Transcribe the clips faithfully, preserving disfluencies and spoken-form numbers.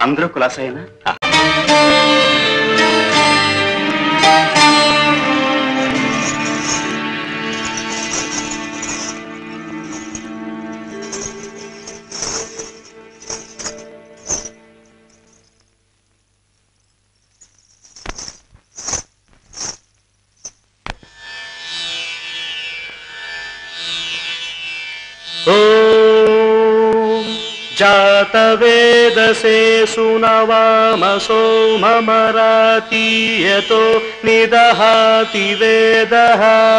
అందరూ కులాసైనా? जातवेदसे सुनवामसो ममराति यतो निदहाति वेदः।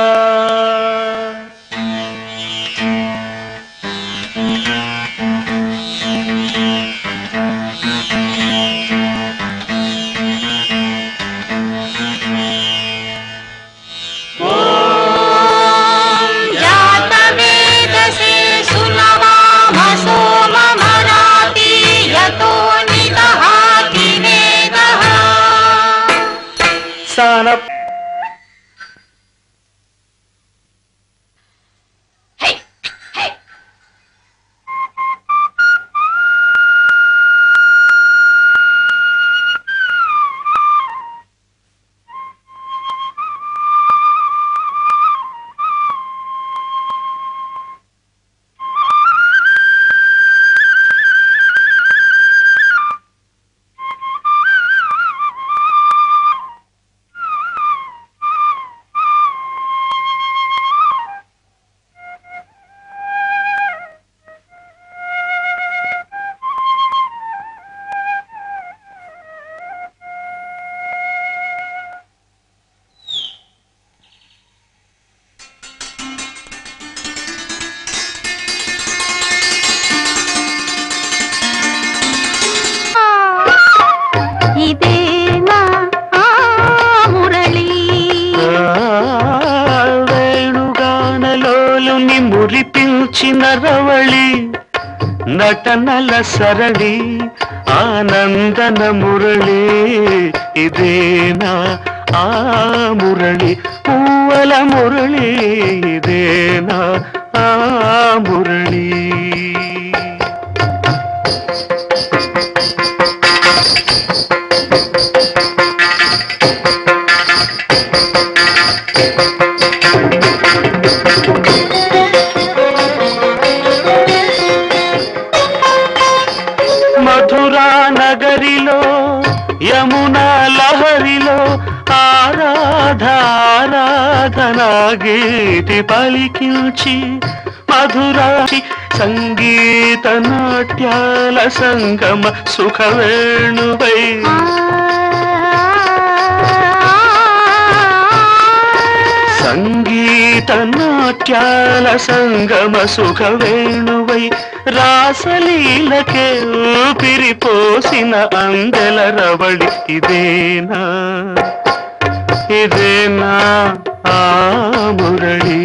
రవళి నటనల సరళి ఆనందన మురళి ఇదేనా ఆ మురళి పూవల మురళి ఇదేనా ఆ మురళి మధురా నగరిలో యమునా లహరిలో ఆరాధారాధనా గీతి పలికించి మధురాచి సంగీత నాట్యాల సంగమ సుఖవేణువై సంగీత నాట్యాల సంగమ సుఖవేణువై రాసలీలకే ఊపిరిపోసిన అందెల రవళి ఇదేనా ఇదేనా ఆ మురళి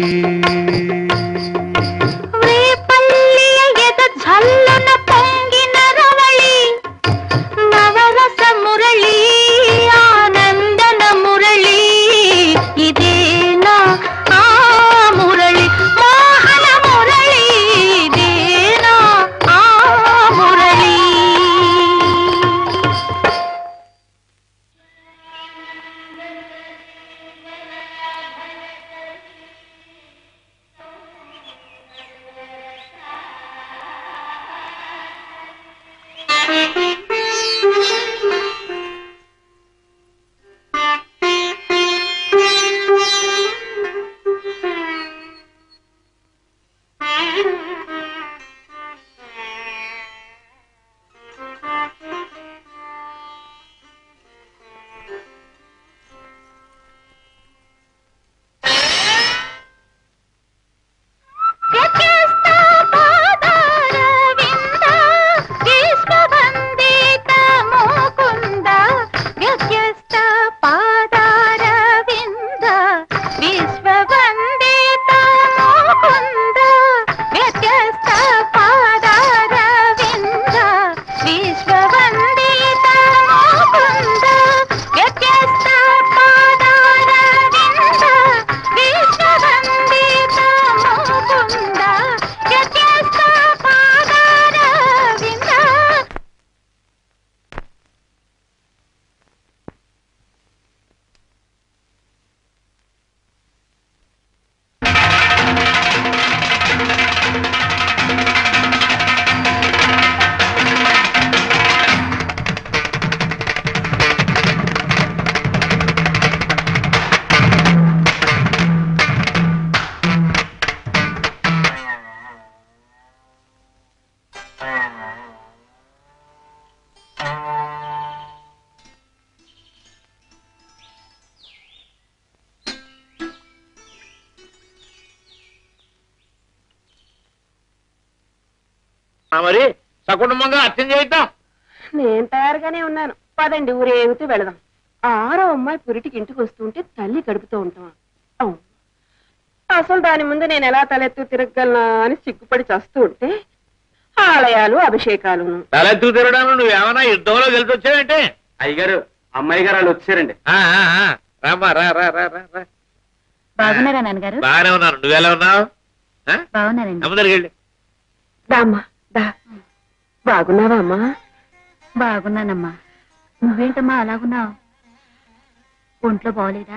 మరి సకుటుంబంగా అర్థం చేద్దాం. నేను తయారుగానే ఉన్నాను. పదండి ఊరేగుతూ వెళదాం. ఆరో అమ్మాయి పురిటికి ఇంటికి వస్తుంటే తల్లి గడుపుతూ ఉంటాం. అవును, అసలు దాని ముందు నేను ఎలా తలెత్తు తిరగలనా అని సిగ్గుపడి చస్తూ ఉంటే ఆలయాలు అభిషేకాలు. తలెత్తు తిరగడానికి నువ్వేమన్నా యుద్ధంలో గెలిచి వచ్చావంటే? అయ్యగారు, అమ్మాయి గారు వాళ్ళు వచ్చారండి. రామ్మా, రా రా రా రా. బాగున్నారా నాన్నగారు? బాగానే ఉన్నాను. నువ్వెలా ఉన్నావు? బాగున్నానండి. అమ్మదరికి వెళ్ళి దామ్మా దా. బాగున్నావా అమ్మా? బాగున్నానమ్మా. నువ్వేంటమ్మా అలాగున్నావు? ఒంట్లో బాగోలేదా?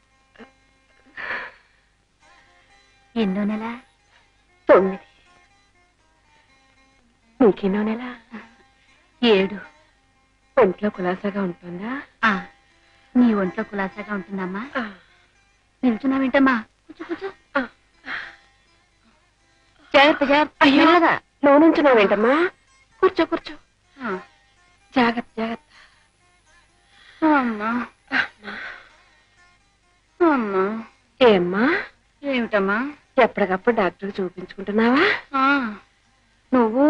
ఎన్నో నెల? తొమ్మిది. నీకెన్నో నెల? ఏడు. ఒంట్లో కులాసాగా ఉంటుందా? నీ ఒంట్లో కులాసాగా ఉంటుందమ్మా. నిల్చున్నావేంటమ్మా? కూర్చో కూర్చో. జాగ్రత్త జాగ్రత్త. అయ్యోగా లో నుంచున్నావేంటమ్మా? కూర్చో కూర్చో. జాగ్రత్త జాగ్రత్త. అమ్మా అమ్మా. ఏమ్మా? ఏమిటమ్మా? ఎప్పటికప్పుడు డాక్టర్ చూపించుకుంటున్నావా? నువ్వు?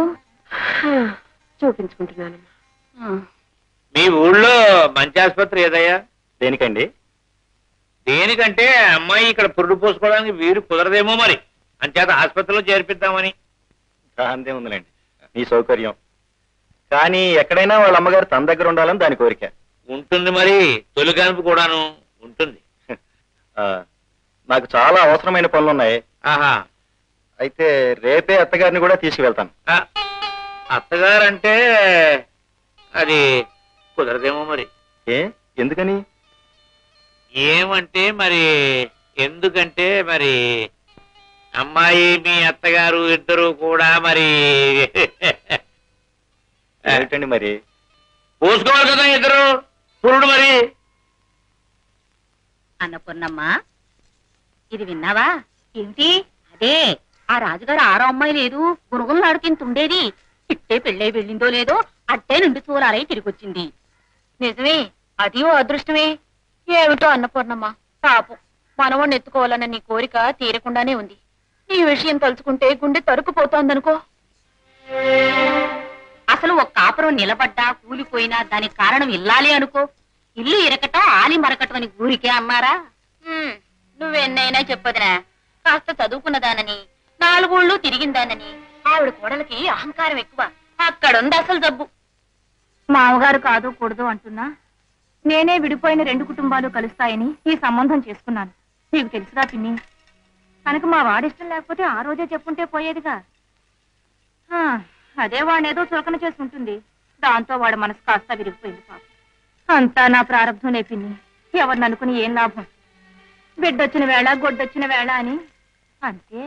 చూపించుకుంటున్నానమ్మా. మీ ఊళ్ళో మంచి ఆసుపత్రి ఏదయ్యా? దేనికండి? దేనికంటే అమ్మాయి ఇక్కడ పురుడు పోసుకోవడానికి వీరు కుదరదేమో, మరి అంచేత ఆసుపత్రిలో చేర్పిద్దామని. అంతే ఉందిలేండి, నీ సౌకర్యం. కానీ ఎక్కడైనా వాళ్ళ అమ్మగారు తన దగ్గర ఉండాలని దాని కోరిక. ఉంటుంది మరి, తొలి కాన్పు కూడాను ఉంటుంది. నాకు చాలా అవసరమైన పనులు ఉన్నాయి. ఆహా, అయితే రేపే అత్తగారిని కూడా తీసుకువెళ్తాను. అత్తగారంటే అది కుదరదేమో మరి. ఏ ఎందుకని? ఏమంటే మరి ఎందుకంటే మరి అమ్మాయి మీ అత్తగారు ఇద్దరు కూడా మరి ఏమిటండి మరి? పోసుకోవాలి కదా ఇద్దరు పురుడు మరి. అన్నపూర్ణమ్మా, ఇది విన్నావా? ఏమిటి? అదే ఆ రాజుగారు ఆరో అమ్మాయి లేదు, గురుగులు నాడుకింత ఉండేది. ఇట్టే పెళ్ళై వెళ్ళిందో లేదో అట్టే నుండి చూలారై తిరిగొచ్చింది. నిజమే, అది ఓ అదృష్టమే. ఏమిటో అన్నపూర్ణమ్మ, పాపం మనవాణ్ణి ఎత్తుకోవాలన్న నీ కోరిక తీరకుండానే ఉంది. ఈ విషయం తలుచుకుంటే గుండె తరుకుపోతోందనుకో. అసలు ఒక కాపురం నిలబడ్డా కూలిపోయినా దానికి కారణం ఇల్లాలి అనుకో. ఇల్లు ఇరకటం ఆలి మరకటం అని ఊరికే అన్నారా? నువ్వెన్నైనా చెప్పదునా. కాస్త చదువుకున్నదానని, నాలుగోళ్ళు తిరిగిందానని ఆవిడ కోడలకి అహంకారం ఎక్కువ. అక్కడుంది అసలు జబ్బు. మామగారు కాదు కూడదు అంటున్నా, నేనే విడిపోయిన రెండు కుటుంబాలు కలుస్తాయని ఈ సంబంధం చేసుకున్నాను. నీకు తెలుసుగా పిన్ని. కనుక మా వాడిష్టం లేకపోతే ఆ రోజే చెప్పుంటే పోయేదిగా. అదే వాడినేదో చులకన చేసుకుంటుంది. దాంతో వాడు మనసు కాస్త విరిగిపోయింది పాపం. అంతా నా ప్రారంభం పిన్ని. ఎవరిని అనుకుని ఏం లాభం? బిడ్డొచ్చిన వేళ గొడ్డొచ్చిన వేళ అని అంతే.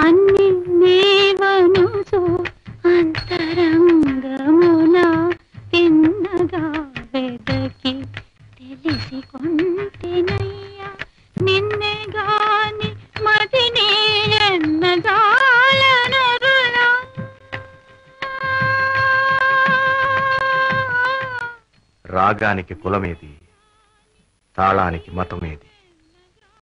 అన్ని నీవనుచు అంతరంగమున తిన్నగా వెదకి తెలిసి కొంటెనయ్యా నిన్నే గాని మదిని ఎన్నగాలనరులా. రాగానికి కులమేది, తాళానికి మతమేది?